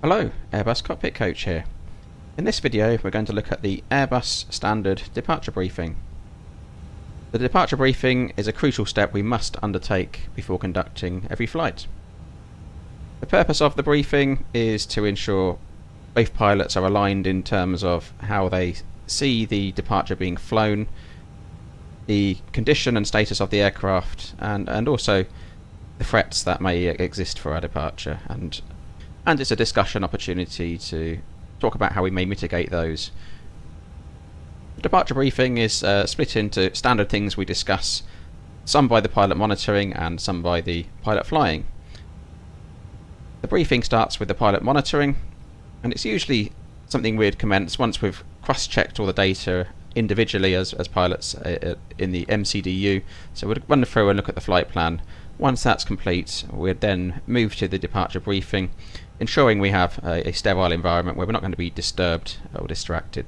Hello, Airbus Cockpit Coach here. In this video we're going to look at the Airbus Standard Departure Briefing. The departure briefing is a crucial step we must undertake before conducting every flight. The purpose of the briefing is to ensure both pilots are aligned in terms of how they see the departure being flown, the condition and status of the aircraft, and also the threats that may exist for our departure, and it's a discussion opportunity to talk about how we may mitigate those. The departure briefing is split into standard things we discuss, some by the pilot monitoring and some by the pilot flying. The briefing starts with the pilot monitoring, and it's usually something we'd commence once we've cross-checked all the data individually as pilots in the MCDU. So we'd run through and look at the flight plan. Once that's complete, we'd then move to the departure briefing, ensuring we have a sterile environment where we're not going to be disturbed or distracted.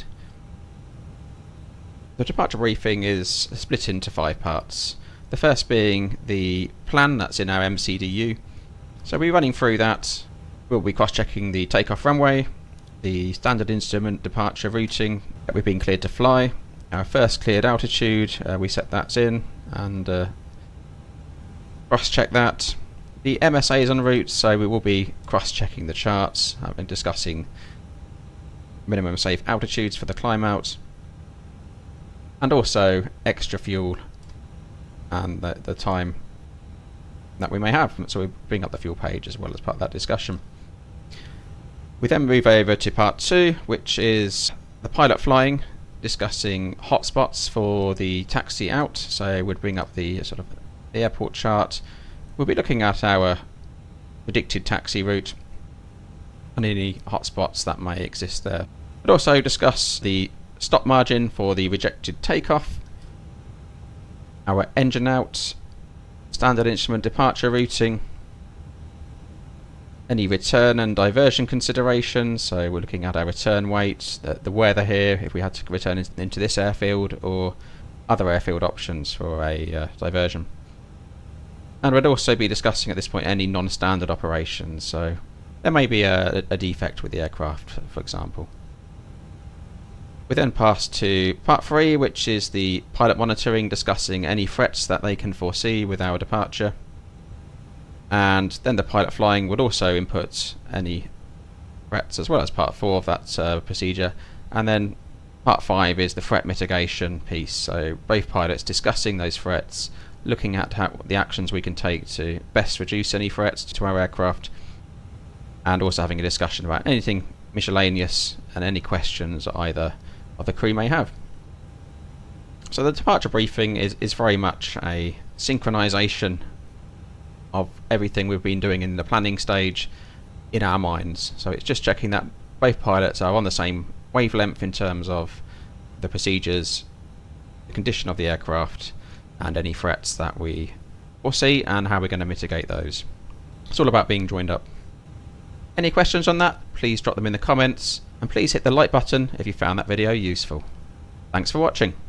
The departure briefing is split into 5 parts. The first being the plan that's in our MCDU. So we're running through that. We'll be cross-checking the takeoff runway, the standard instrument departure routing that we've been cleared to fly, our first cleared altitude, we set that in and cross-check that. The MSAs en route, so we will be cross-checking the charts and discussing minimum safe altitudes for the climb out, and also extra fuel and the time that we may have. So we bring up the fuel page as well as part of that discussion. We then move over to part 2, which is the pilot flying, discussing hotspots for the taxi out. So we'd bring up the sort of airport chart. We'll be looking at our predicted taxi route and any hotspots that may exist there. We'd also discuss the stop margin for the rejected takeoff, our engine out, standard instrument departure routing, any return and diversion considerations. So we're looking at our return weight, the weather here, if we had to return into this airfield, or other airfield options for a diversion. And we'd also be discussing at this point any non-standard operations, so there may be a defect with the aircraft, for example. We then pass to part 3, which is the pilot monitoring, discussing any threats that they can foresee with our departure. And then the pilot flying would also input any threats as well as part 4 of that procedure. And then part 5 is the threat mitigation piece, so both pilots discussing those threats, looking at the actions we can take to best reduce any threats to our aircraft, and also having a discussion about anything miscellaneous and any questions either of the crew may have. So the departure briefing is very much a synchronization of everything we've been doing in the planning stage in our minds. So it's just checking that both pilots are on the same wavelength in terms of the procedures, the condition of the aircraft, and any threats that we foresee and how we're going to mitigate those. It's all about being joined up. Any questions on that, please drop them in the comments, and please hit the like button if you found that video useful. Thanks for watching.